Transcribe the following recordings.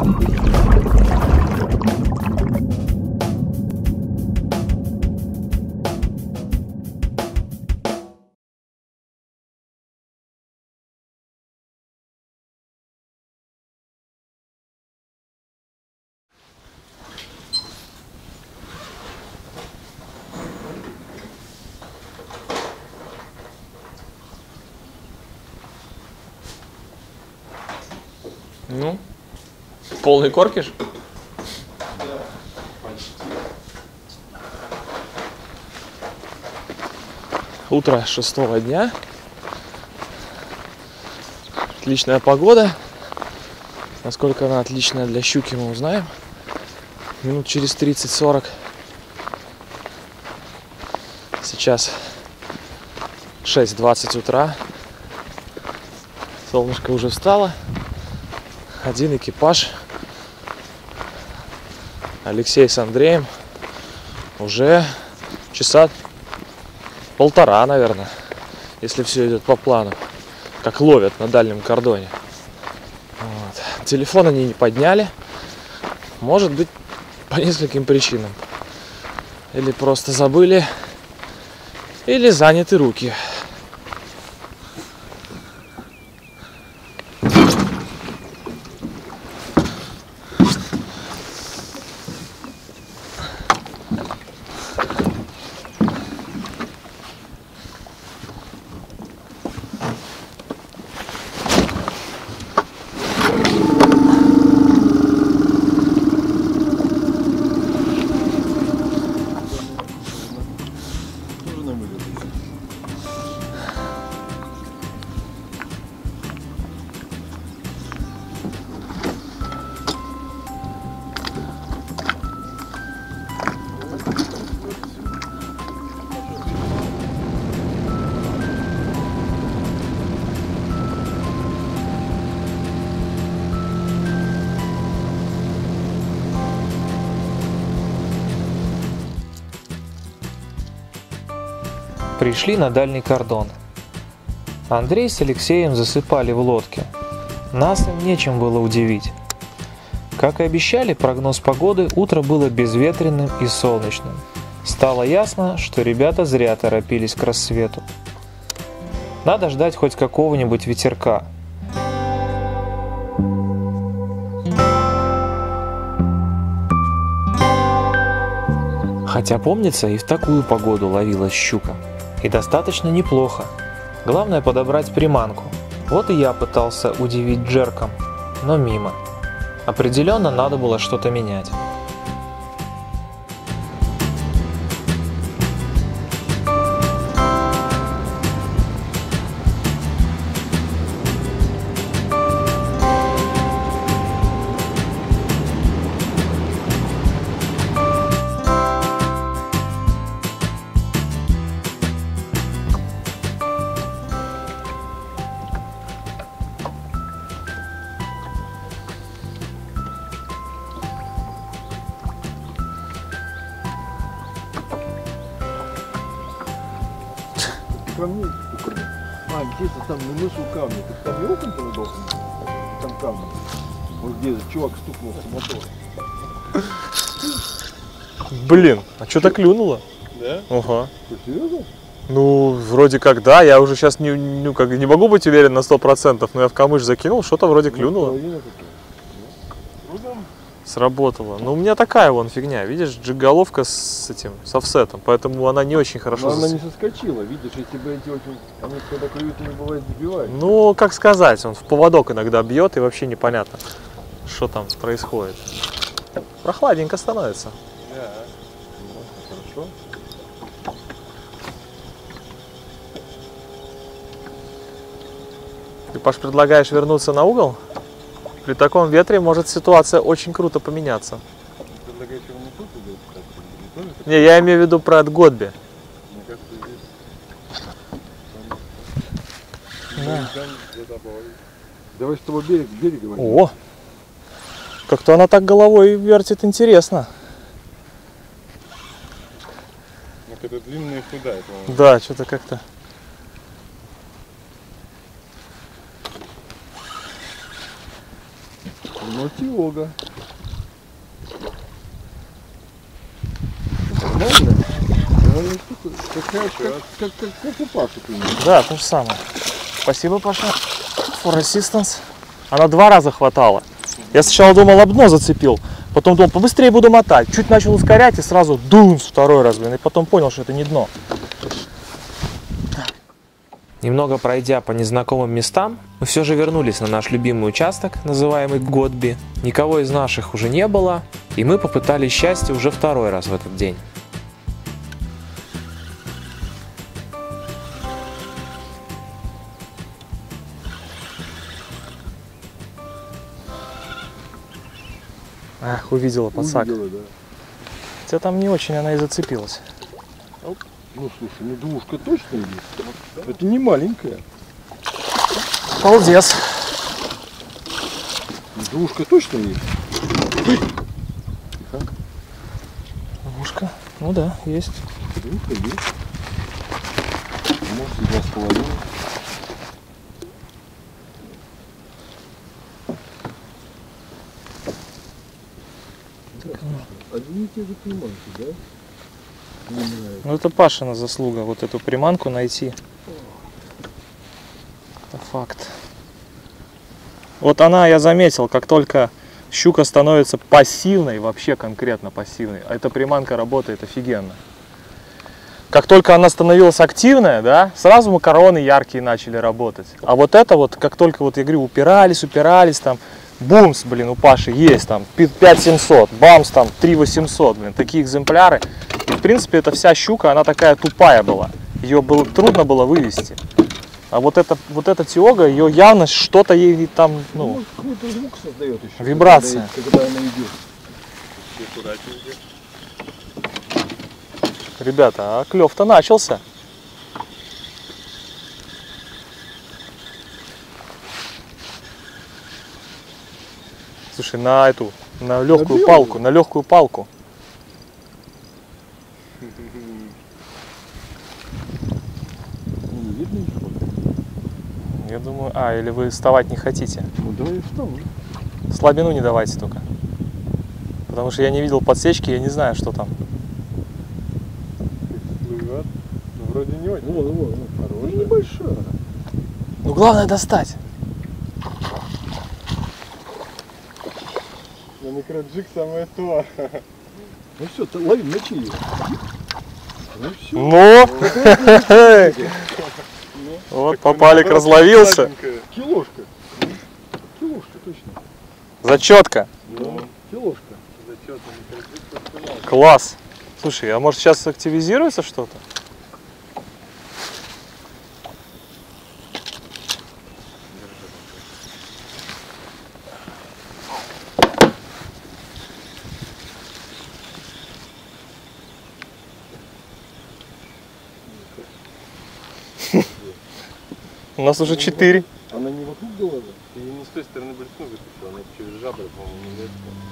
Ну, полный коркиш? Да, почти. Утро 6-го дня. Отличная погода. Насколько она отличная для щуки, мы узнаем. Минут через 30-40. Сейчас 6:20 утра. Солнышко уже встало. Один экипаж. Алексей с Андреем уже часа полтора, наверное, если все идет по плану, как ловят на дальнем кордоне. Вот. Телефон они не подняли. Может быть, по нескольким причинам. Или просто забыли, или заняты руки. Пришли на дальний кордон. Андрей с Алексеем засыпали в лодке. Нас им нечем было удивить. Как и обещали, прогноз погоды, утро было безветренным и солнечным. Стало ясно, что ребята зря торопились к рассвету. Надо ждать хоть какого-нибудь ветерка. Хотя, помнится, и в такую погоду ловилась щука. И достаточно неплохо. Главное подобрать приманку. Вот и я пытался удивить джерком, но мимо. Определенно надо было что-то менять. Камни. А, где-то там на носу камни. Ты там не окон должен? Там камни. Вот где чувак стукнулся в мотор. Блин, а что-то клюнуло? Да? Ага. Ты серьезно? Ну, вроде как да. Я уже сейчас не могу быть уверен на 100%, но я в камыш закинул, что-то вроде клюнуло. Сработало. Но у меня такая вон фигня, видишь, джиг-головка с офсетом, поэтому она не очень хорошо. Но она не соскочила, видишь, если бы эти очень, они когда клюют, не бывает сбивают. Ну, как сказать, он в поводок иногда бьет и вообще непонятно, что там происходит. Прохладненько становится. Да. Ну, хорошо. Ты, Паш, предлагаешь вернуться на угол? При таком ветре может ситуация очень круто поменяться. Предлагаешь его не тут идет? Не, я имею в виду про Готби. Мне кажется, здесь... Да. Давай с того берега возьмем. О! Как-то она так головой вертит, интересно. Ну, это длинная и худая, по-моему. Да, что-то как-то... Ну, тиога. Нормально. Как у Паши. Да, то же самое. Спасибо, Паша. For assistance. Она 2 раза хватала. Я сначала думал, об дно зацепил. Потом думал, побыстрее буду мотать. Чуть начал ускорять и сразу дунс 2-й раз, блин. И потом понял, что это не дно. Немного пройдя по незнакомым местам, мы все же вернулись на наш любимый участок, называемый Готби. Никого из наших уже не было, и мы попытались счастье уже 2-й раз в этот день. Ах, увидела подсак. Увидела, да. Хотя там не очень она и зацепилась. Ну слушай, ну двушка точно есть. Это не маленькая. Молодец. Двушка точно есть. Двушка. Ну да, есть. Двушка есть. Может, 2,5. Одни и те же приманки, да? Мне нравится. Ну это Пашина заслуга, вот эту приманку найти. Это факт. Вот она, я заметил, как только щука становится пассивной, вообще конкретно пассивной, а эта приманка работает офигенно. Как только она становилась активная, да, сразу макароны яркие начали работать. А вот это вот, как только, вот я говорю, упирались, там, бумс, блин, у Паши есть, там, 5700, бамс, там, 3800, блин, такие экземпляры. И, в принципе, эта вся щука, она такая тупая была. Ее трудно было вывести. А вот эта тиога, ее явно что-то ей там, ну, какой-то звук создает еще. Вибрация. Когда она идет. Ребята, а клев-то начался. Слушай, на легкую палку, Не видно ничего. Я думаю, или вы вставать не хотите? Ну давай я встану. Слабину не давайте только. Потому что я не видел подсечки, я не знаю, что там. Ну, вроде не очень. Вот. Ну, небольшая. Ну главное достать. На микроджиг самое то. Ну все, ты лови, мочи ее. Ну все. Ну! Вот попалик разловился. Килошка. Килошка точно. Зачетка. Ну, килошка. Класс. Слушай, а может сейчас активизируется что-то? У нас уже 4. Она не вокруг голова? И не с той стороны блесну вытащила, она через жабры, по-моему,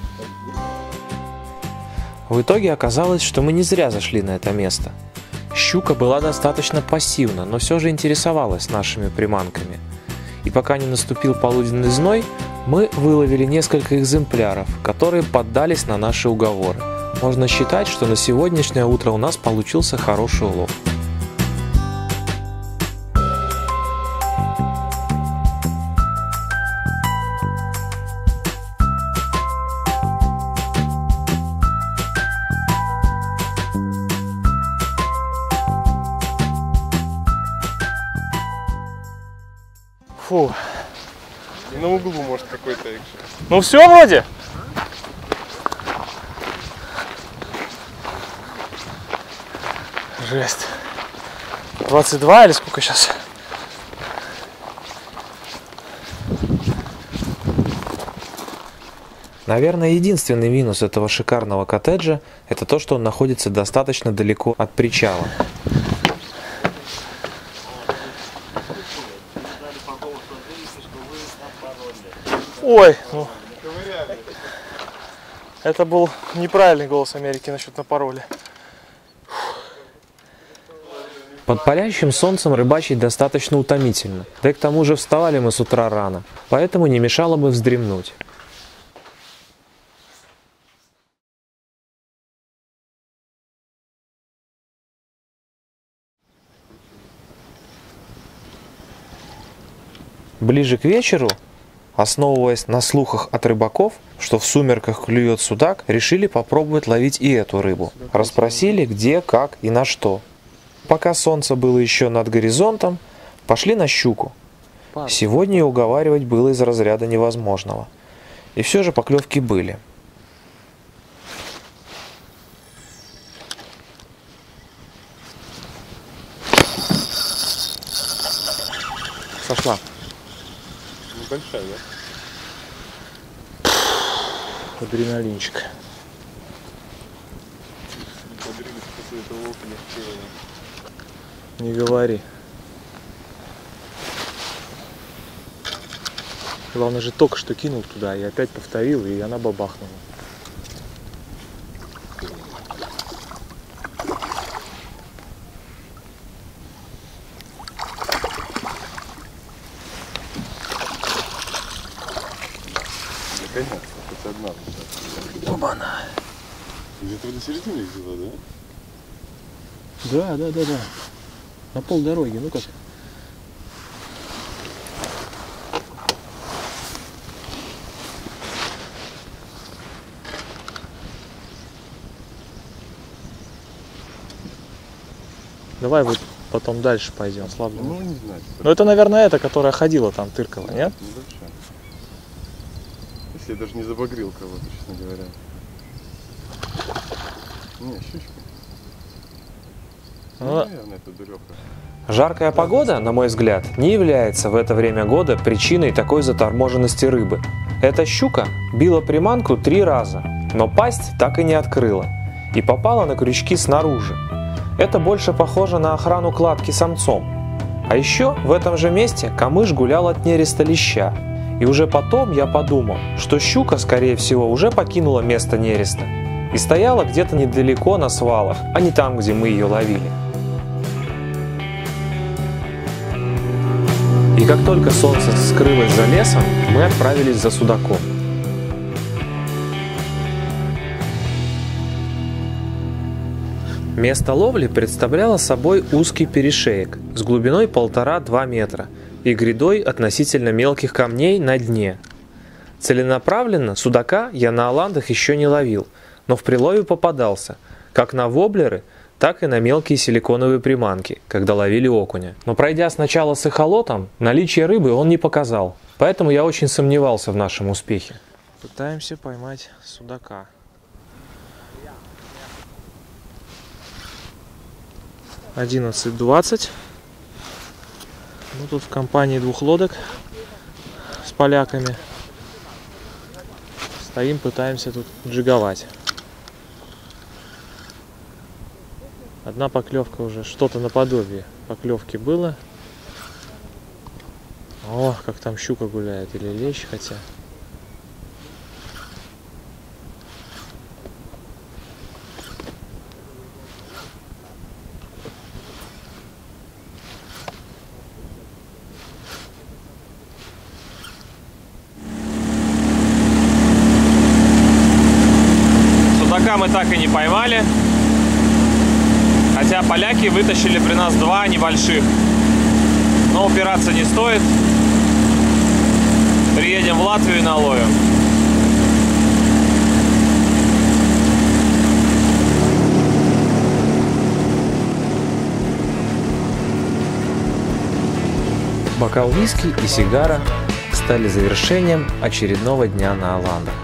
В итоге оказалось, что мы не зря зашли на это место. Щука была достаточно пассивна, но все же интересовалась нашими приманками. И пока не наступил полуденный зной, мы выловили несколько экземпляров, которые поддались на наши уговоры. Можно считать, что на сегодняшнее утро у нас получился хороший улов. Фу. И на углу может какой-то экшен. Ну все вроде. Жесть. 22 или сколько сейчас? Наверное, единственный минус этого шикарного коттеджа – это то, что он находится достаточно далеко от причала. Ой, ну, это был неправильный голос Америки насчет на пароле. Под палящим солнцем рыбачить достаточно утомительно, да и к тому же вставали мы с утра рано, поэтому не мешало бы вздремнуть. Ближе к вечеру, основываясь на слухах от рыбаков, что в сумерках клюет судак, решили попробовать ловить и эту рыбу. Расспросили, где, как и на что. Пока солнце было еще над горизонтом, пошли на щуку. Сегодня и уговаривать было из разряда невозможного. И все же поклевки были. Сошла. Небольшая, да? Адреналинчик. Подрились после этого окуня. Не говори. Главное же только что кинул туда и опять повторил, и она бабахнула. Наконец-то, хоть одна. Оба-на. Где-то до середины их взяла, да? Да. На полдороги, ну как. Давай вот потом дальше пойдем, слабо. Ну, не знаю. Ну это, наверное, эта, которая ходила там, тыркала, нет? Небольшая. Если я даже не забагрил кого-то, честно говоря. Не, щучка. Ну, наверное, это дуреха. Жаркая погода, на мой взгляд, не является в это время года причиной такой заторможенности рыбы. Эта щука била приманку 3 раза, но пасть так и не открыла и попала на крючки снаружи. Это больше похоже на охрану кладки самцом. А еще в этом же месте камыш гулял от нереста леща. И уже потом я подумал, что щука, скорее всего, уже покинула место нереста и стояла где-то недалеко на свалах, а не там, где мы ее ловили. И как только солнце скрылось за лесом, мы отправились за судаком. Место ловли представляло собой узкий перешеек с глубиной 1,5–2 метра и грядой относительно мелких камней на дне. Целенаправленно судака я на оландах еще не ловил, но в прилове попадался, как на воблеры, так и на мелкие силиконовые приманки, когда ловили окуня. Но пройдя сначала с эхолотом, наличие рыбы он не показал, поэтому я очень сомневался в нашем успехе. пытаемся поймать судака. $11:20. Ну, тут в компании 2 лодок с поляками. Стоим, пытаемся тут джиговать. Одна поклевка уже, что-то наподобие поклевки было. О, как там щука гуляет, или лещ, хотя. Судака мы так и не поймали. Хотя поляки вытащили при нас 2 небольших. Но упираться не стоит. Приедем в Латвию и наловим. Бокал виски и сигара стали завершением очередного дня на оландах.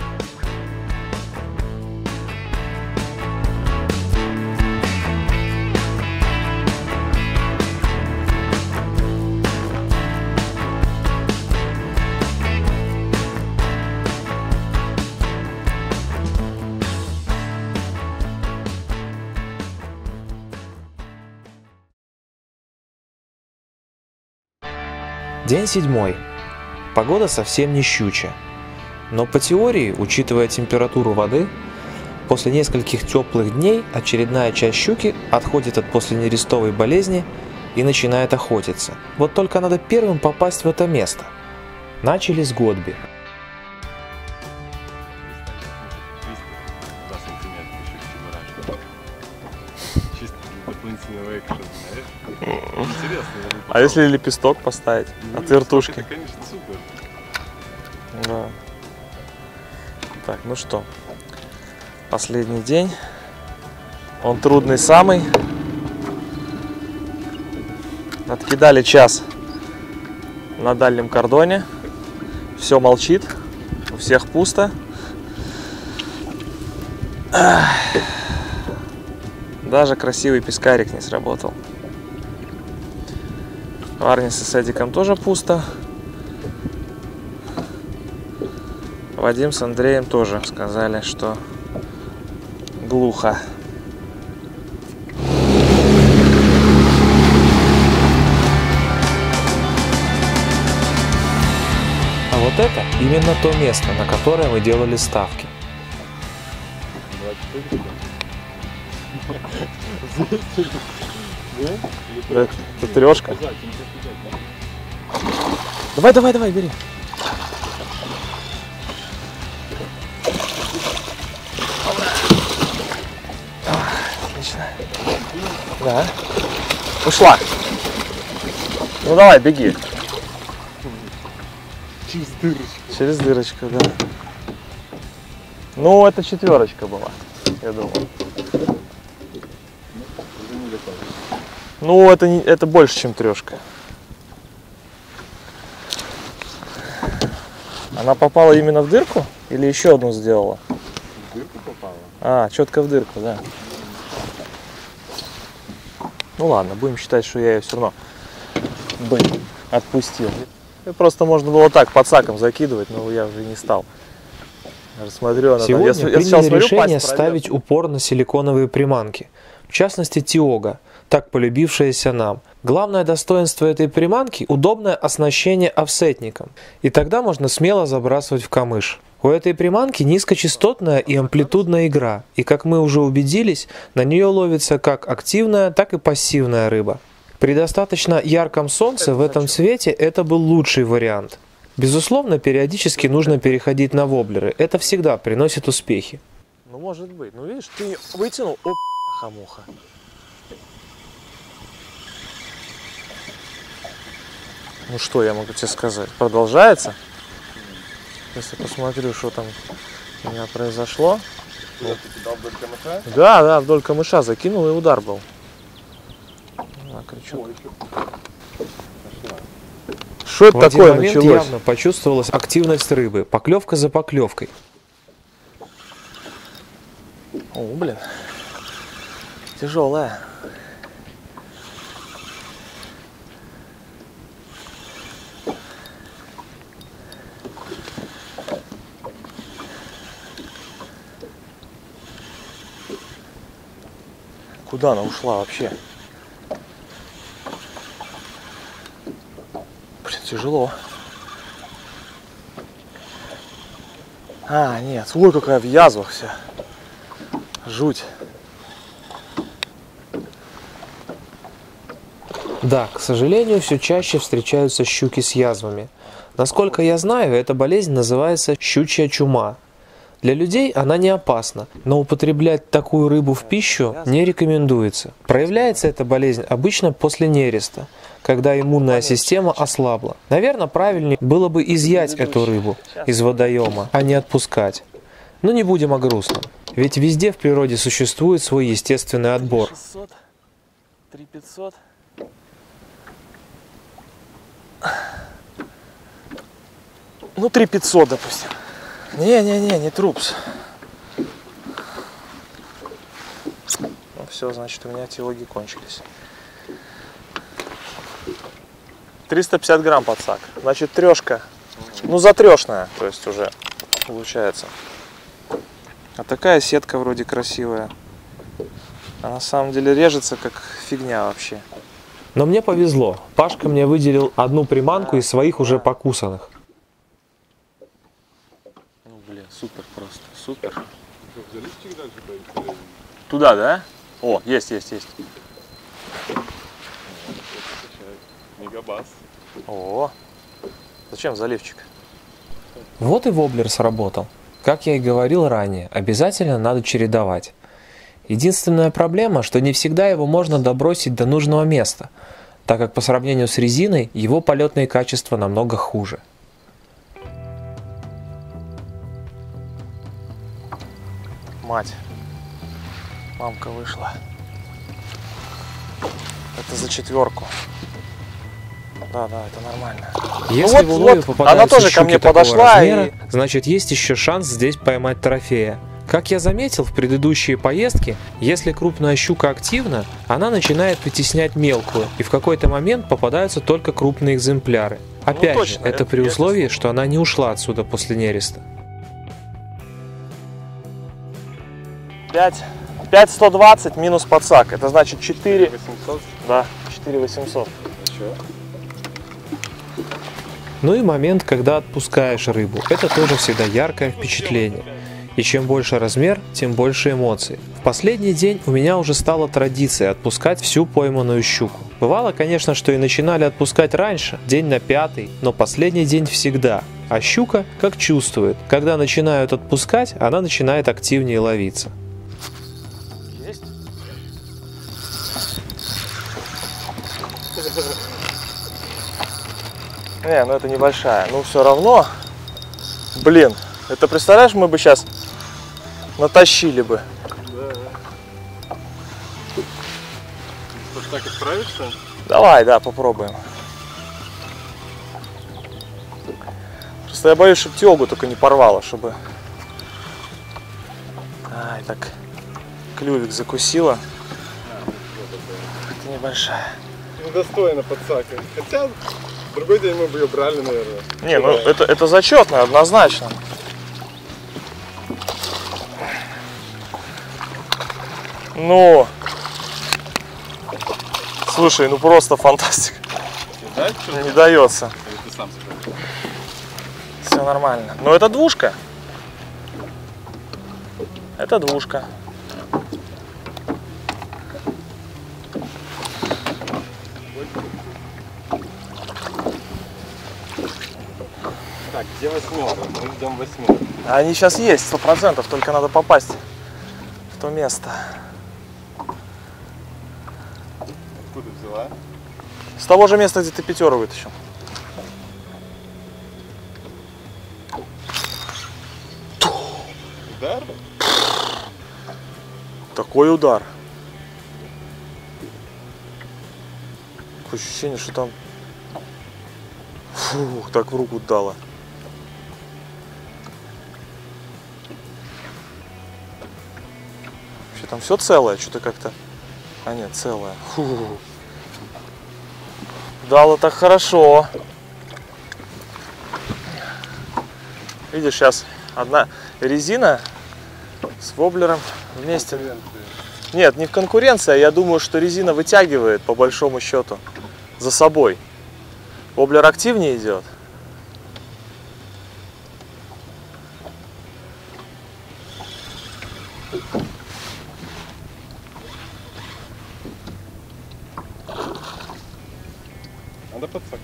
День 7. Погода совсем не щучья. Но по теории, учитывая температуру воды, после нескольких теплых дней очередная часть щуки отходит от посленерестовой болезни и начинает охотиться. Вот только надо первым попасть в это место. Начали с Годби. 2 сантиметра еще чебурашка. Чисто для дополнительного экшена, знаешь? Интересно. А если лепесток поставить от вертушки? Это, конечно, супер. Да. Так, ну что, последний день. Он трудный самый. Откидали час на дальнем кордоне. Все молчит. У всех пусто. Даже красивый пескарик не сработал. В Арнисе с Эдиком тоже пусто. Вадим с Андреем тоже сказали, что глухо. А вот это именно то место, на которое мы делали ставки. Это трешка. Давай, бери. Отлично. Да. Ушла. Ну давай, беги. Через дырочку. Через дырочку, да. Ну, это четверочка была, я думаю. Ну, это больше, чем трешка. Она попала именно в дырку или еще одну сделала? В дырку попала. А, четко в дырку, да. Ну ладно, будем считать, что я ее все равно отпустил. Просто можно было так подсаком закидывать, но я уже не стал. Я смотрю, она Сегодня там, приняли смотрю, решение пасть ставить упор на силиконовые приманки. В частности, Тиога, так полюбившаяся нам. Главное достоинство этой приманки – удобное оснащение офсетником. И тогда можно смело забрасывать в камыш. У этой приманки низкочастотная и амплитудная игра. И, как мы уже убедились, на нее ловится как активная, так и пассивная рыба. При достаточно ярком солнце в этом цвете это был лучший вариант. Безусловно, периодически нужно переходить на воблеры. Это всегда приносит успехи. Ну, может быть. Ну, видишь, ты вытянул, оп, хамуха. Ну, что я могу тебе сказать? Продолжается. Если посмотрю, что там у меня произошло. Куда ты кидал вдоль камыша? Да, вдоль камыша закинул, и удар был. На крючок. Что это В один такое момент началось? явно почувствовалась активность рыбы, поклевка за поклевкой. О, блин. Тяжелая. Куда она ушла вообще? Блин, тяжело. А, нет, ой, какая в язвах вся. Жуть. Да, к сожалению, все чаще встречаются щуки с язвами. Насколько я знаю, эта болезнь называется щучья чума. Для людей она не опасна, но употреблять такую рыбу в пищу не рекомендуется. Проявляется эта болезнь обычно после нереста, когда иммунная система ослабла. Наверное, правильнее было бы изъять эту рыбу из водоема, а не отпускать. Но не будем о грустном, ведь везде в природе существует свой естественный отбор. 600, 3500. Ну, 3500, допустим. Не трупс. Ну, все, значит, у меня теологи кончились. 350 грамм подсак. Значит, трешка. Ну, затрешная, то есть уже получается. А такая сетка вроде красивая. А на самом деле режется как фигня вообще. Но мне повезло. Пашка мне выделил одну приманку из своих уже покусанных. Ну, блин, супер просто, супер. Заливчик дальше поехали. Туда, да? О, есть. Мегабас. О, зачем заливчик? Вот и воблер сработал. Как я и говорил ранее, обязательно надо чередовать. Единственная проблема, что не всегда его можно добросить до нужного места, так как по сравнению с резиной его полетные качества намного хуже. Мать. Мамка вышла. Это за 4. Да, это нормально. Если в улове попадаются она тоже ко щуки мне такого подошла размера, и... значит есть еще шанс здесь поймать трофея. Как я заметил в предыдущие поездки, если крупная щука активна, она начинает вытеснять мелкую, и в какой-то момент попадаются только крупные экземпляры. Опять точно, же, это это при условии, что она не ушла отсюда после нереста. 5,120 минус подсак. Это значит 4... 800. Да, 4,800. Ничего. Ну и момент, когда отпускаешь рыбу. Это тоже всегда яркое впечатление. И чем больше размер, тем больше эмоций. В последний день у меня уже стала традиция отпускать всю пойманную щуку. Бывало, конечно, что и начинали отпускать раньше, день на 5-й, но последний день всегда. А щука как чувствует, когда начинают отпускать, она начинает активнее ловиться. Есть? Не, ну это небольшая. Ну все равно. Блин, это представляешь, мы бы сейчас натащили бы. Да. Вот так отправишься? Давай, да, попробуем. Просто я боюсь, чтобы тёлгу только не порвало, чтобы... Ай, так клювик закусила. Это небольшая. Ну, достойно подсака. Хотя, в другой день мы бы ее брали, наверное. Не, ну это зачетно, однозначно. Ну, слушай, ну просто фантастика. Не дается. Ты сам сказал. Все нормально. Но это двушка. Это двушка. Так, где 8? Мы ждем 8. Они сейчас есть, 100%, только надо попасть в то место. Откуда взяла? С того же места, где ты 5 вытащил. Удар? Такой удар. Такое ощущение, что там... Фух, так в руку дало. Вообще там все целое, что-то как-то... А нет, целое. Фух. Дало так хорошо. Видишь, сейчас одна резина с воблером вместе. Нет, не в конкуренции, а я думаю, что резина вытягивает по большому счету за собой. Воблер активнее идет. Надо подсакнуть.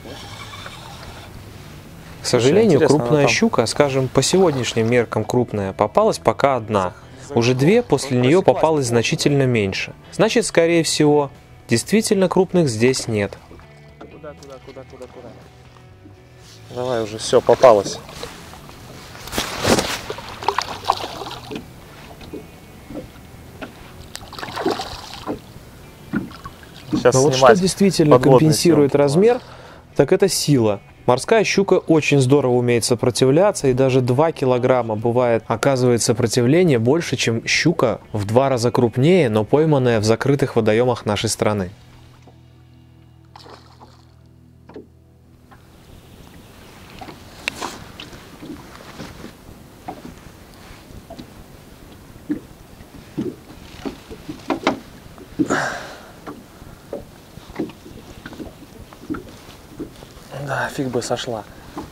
К сожалению, интересно, крупная она там- щука, скажем, по сегодняшним меркам крупная, попалась пока одна. Уже 2 после нее попалось значительно меньше. Значит, скорее всего, действительно крупных здесь нет. Куда? Давай уже, все, попалось. Сейчас Но вот что снимать действительно подводные компенсирует съемки. размер, так это сила. Морская щука очень здорово умеет сопротивляться, и даже 2 килограмма бывает оказывает сопротивление больше, чем щука в 2 раза крупнее, но пойманная в закрытых водоемах нашей страны. Да, фиг бы сошла.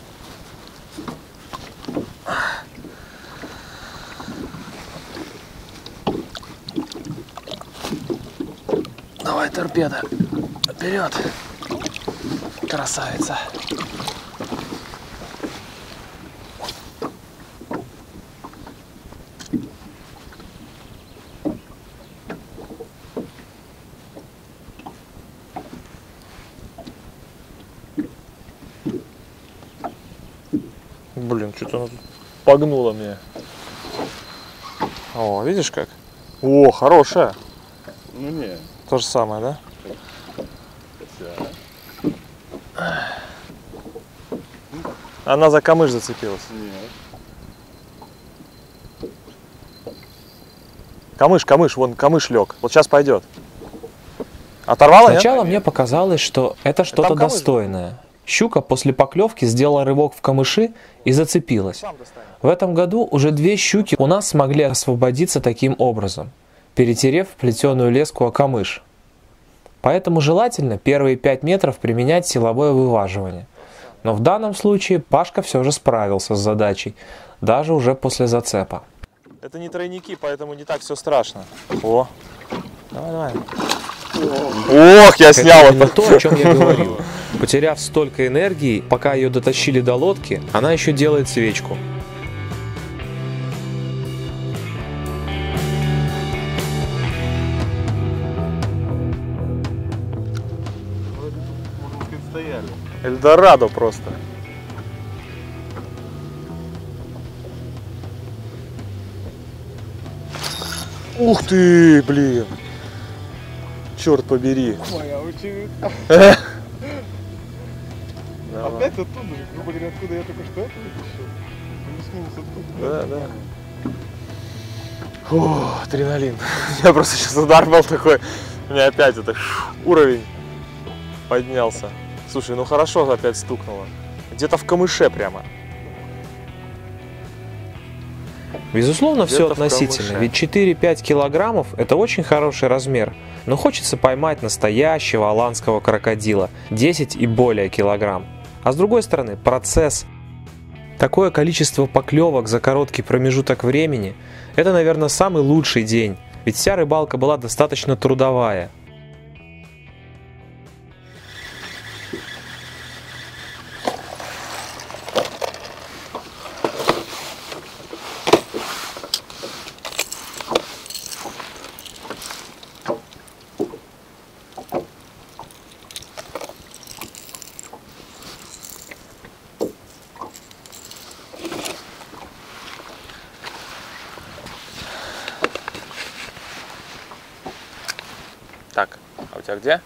Давай, торпеда. Вперед. Красавица. Блин, что-то она тут погнула мне. О, видишь как? О, хорошая. Ну не. То же самое, да? Она за камыш зацепилась. Нет. Камыш, вон камыш лег. Вот сейчас пойдет. Оторвала, нет? Сначала мне показалось, что это что-то камыш. достойное. Щука после поклевки сделала рывок в камыши и зацепилась. Сам достанет. В этом году уже 2 щуки у нас смогли освободиться таким образом, перетерев плетеную леску о камыш. Поэтому желательно первые 5 метров применять силовое вываживание. Но в данном случае Пашка все же справился с задачей, даже уже после зацепа. Это не тройники, поэтому не так все страшно. О, давай. Ох, я снял Это именно это. то, о чем я говорил. Потеряв столько энергии, пока ее дотащили до лодки, она еще делает свечку. Можно сказать, стояли. Эльдорадо просто. Ух ты, блин. Черт побери. Моя очередь. Давай. Опять оттуда же, грубо говоря, откуда я только что это вытащил. Плюс-минус оттуда. Да. О, адреналин. У меня просто сейчас удар был такой. У меня опять это уровень поднялся. Слушай, ну хорошо опять стукнуло. Где-то в камыше прямо. Безусловно, все Где-то в относительно, камыше. ведь 4-5 килограммов – это очень хороший размер, но хочется поймать настоящего аланского крокодила, 10 и более килограмм. А с другой стороны, процесс. Такое количество поклевок за короткий промежуток времени – это, наверное, самый лучший день, ведь вся рыбалка была достаточно трудовая. Так, а у тебя где?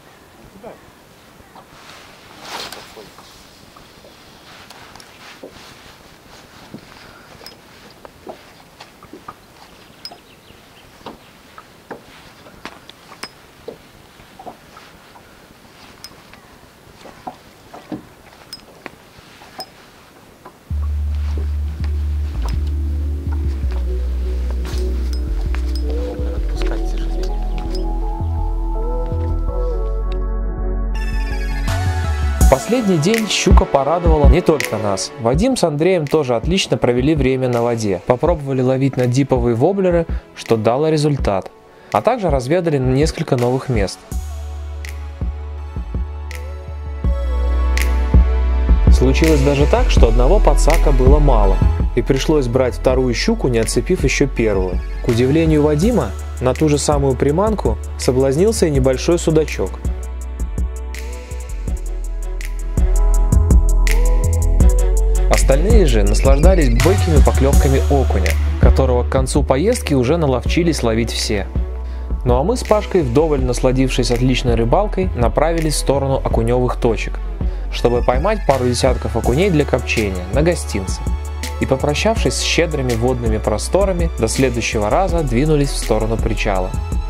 Отпускать тяжелее. В последний день щука порадовала не только нас. Вадим с Андреем тоже отлично провели время на воде. Попробовали ловить на диповые воблеры, что дало результат. А также разведали несколько новых мест. Случилось даже так, что одного подсака было мало, и пришлось брать вторую щуку, не отцепив еще первую. К удивлению Вадима, на ту же самую приманку соблазнился и небольшой судачок. Остальные же наслаждались бойкими поклевками окуня, которого к концу поездки уже наловчились ловить все. Ну а мы с Пашкой, вдоволь насладившись отличной рыбалкой, направились в сторону окуневых точек, чтобы поймать пару десятков окуней для копчения на гостинцы. И, попрощавшись с щедрыми водными просторами, до следующего раза двинулись в сторону причала.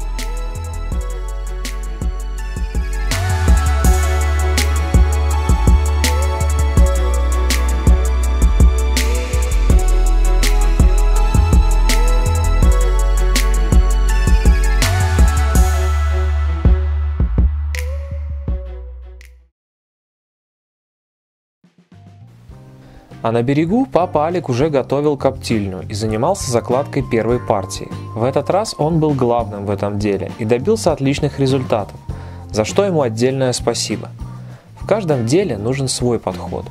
А на берегу папа Алик уже готовил коптильню и занимался закладкой первой партии. В этот раз он был главным в этом деле и добился отличных результатов, за что ему отдельное спасибо. В каждом деле нужен свой подход.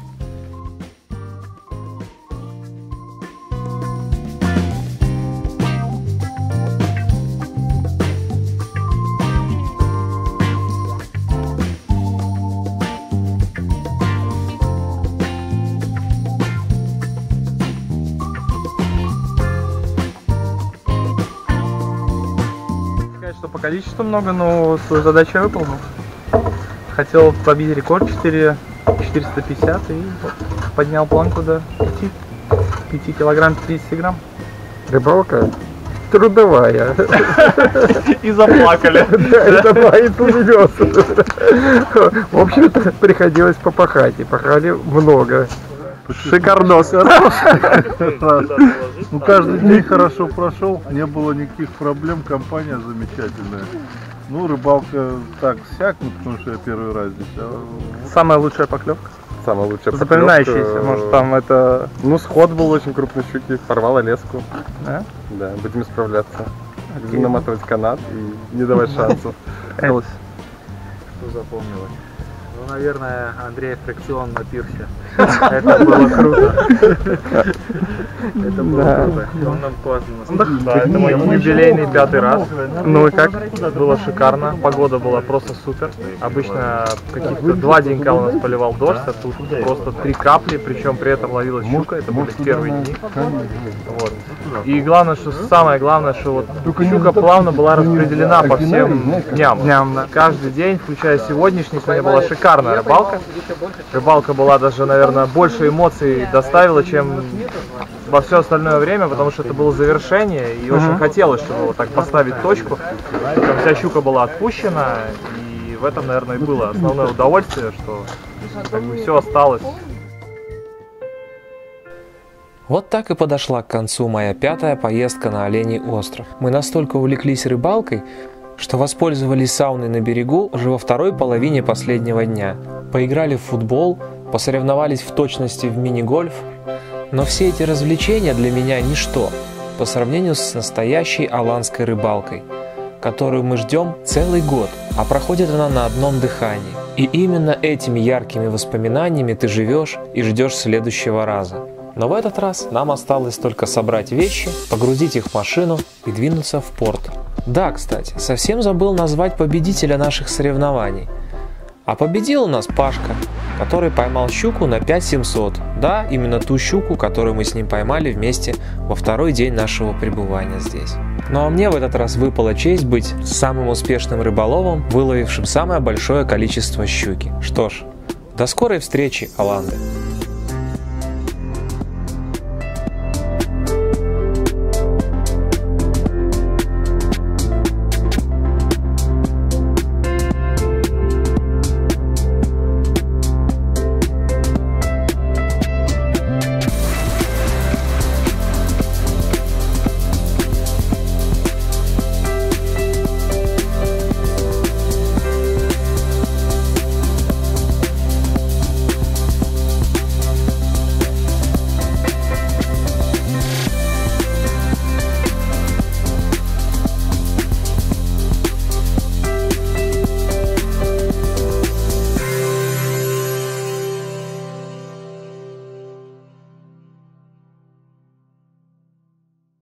по количеству много, но свою задачу я выполнил. Хотел побить рекорд 450 и вот, поднял планку до 5 килограмм 50 грамм. Рыбалка трудовая. И заплакали. Да, это боец увез. В общем-то, приходилось попахать. И пахали много. Шикардос. Ну, каждый день хорошо прошел, не было никаких проблем, компания замечательная. Ну, рыбалка так-сяк, ну, потому что я первый раз здесь. Самая лучшая поклевка. Самая лучшая Запоминающаяся. поклевка. Может, там это... Ну, сход был очень крупной щуки, порвала леску. Да? Да, будем справляться. Будем наматывать канат и не давать шансов. Элис. Что запомнилось? Ну, наверное, Андрей фрикцион на пирсе. Это было круто. Это было круто. Он нам классно. Да, это мой юбилейный 5-й раз. Ну и как? Было шикарно. Погода была просто супер. Обычно каких-то 2 денька у нас поливал дождь, а тут просто 3 капли, причем при этом ловилась щука. Это были первые дни. Вот. И главное, что самое главное, что вот щука плавно была распределена по всем дням. Да. Каждый день, включая сегодняшний, сегодня была шикарная рыбалка. Рыбалка была даже, наверное, больше эмоций доставила, чем во все остальное время, потому что это было завершение, и очень хотелось, чтобы вот так поставить точку. Там вся щука была отпущена, и в этом, наверное, и было основное удовольствие, что как бы все осталось. Вот так и подошла к концу моя 5-я поездка на Оленей остров. Мы настолько увлеклись рыбалкой, что воспользовались сауной на берегу уже во второй половине последнего дня. Поиграли в футбол, посоревновались в точности в мини-гольф. Но все эти развлечения для меня ничто по сравнению с настоящей аланской рыбалкой, которую мы ждем целый год, а проходит она на одном дыхании. И именно этими яркими воспоминаниями ты живешь и ждешь следующего раза. Но в этот раз нам осталось только собрать вещи, погрузить их в машину и двинуться в порт. Да, кстати, совсем забыл назвать победителя наших соревнований. А победил у нас Пашка, который поймал щуку на 5700. Да, именно ту щуку, которую мы с ним поймали вместе во второй день нашего пребывания здесь. Ну а мне в этот раз выпала честь быть самым успешным рыболовом, выловившим самое большое количество щуки. Что ж, до скорой встречи, Аланды!